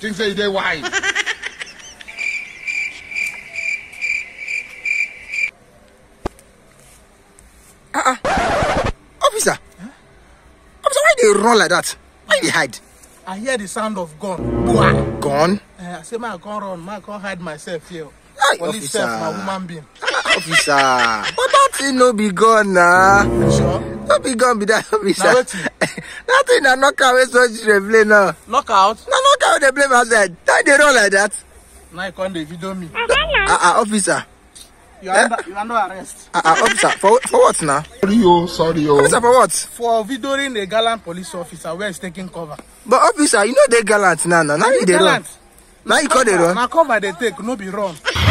Think say they wise. Officer. Huh? Officer, why they run like that? Why they hide? I hear the sound of gun. Boy. Gun? I say, man, I can't run. Man, I can't hide myself here. Officer. Self, my woman being. Officer. But that thing no be gun now. Sure? No be gun be that, officer. Now, that thing na knockout wey so they play now. Knockout? Na knockout they play outside. Why they run like that? Now you can't video me. Officer. You are under arrest. Officer, for what now? Sorry. Officer, for what? For videoing a gallant police officer where is taking cover. But officer, you know they gallant now. Now you they run. Now you call they run. Now cover they take, no be run.